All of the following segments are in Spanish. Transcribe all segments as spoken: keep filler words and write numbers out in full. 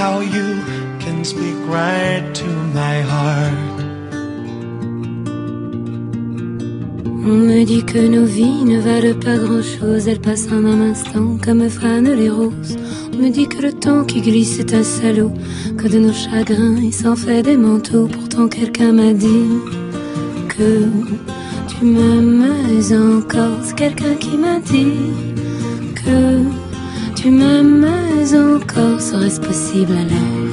how you can speak right to my heart. On me dit que nos vies ne valent pas grand-chose, elles passent en un instant comme fanent les roses. On me dit que le temps qui glisse est un salaud, que de nos chagrins il s'en fait des manteaux. Pourtant quelqu'un m'a dit que tu m'aimes encore. C'est quelqu'un qui m'a dit que tu m'aimes encore. Serait-ce possible alors?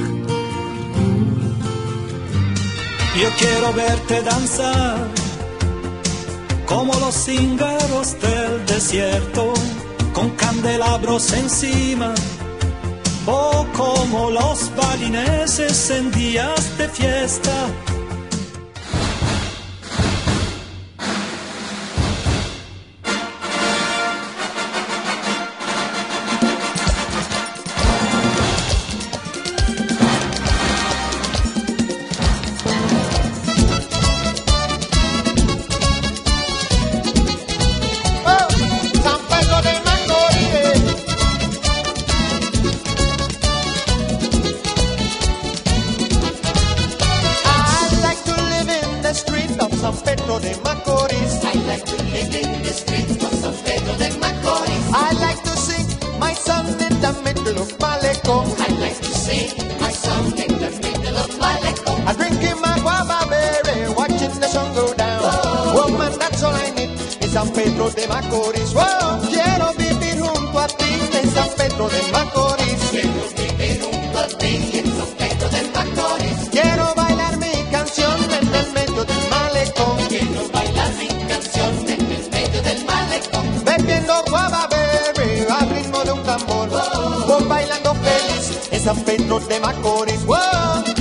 Yo quiero verte danzar como los cíngaros del desierto, con candelabros encima, o como los balineses en días de fiesta. San Pedro de Macorís, wow, quiero vivir junto a ti en San Pedro de Macorís. Quiero vivir junto a ti en San Pedro de Macorís. Quiero bailar mi canción en el medio del malecón. Quiero bailar mi canción en el medio del malecón. Bebiendo guava berry al ritmo de un tambor, oh, voy bailando feliz en San Pedro de Macorís, wow.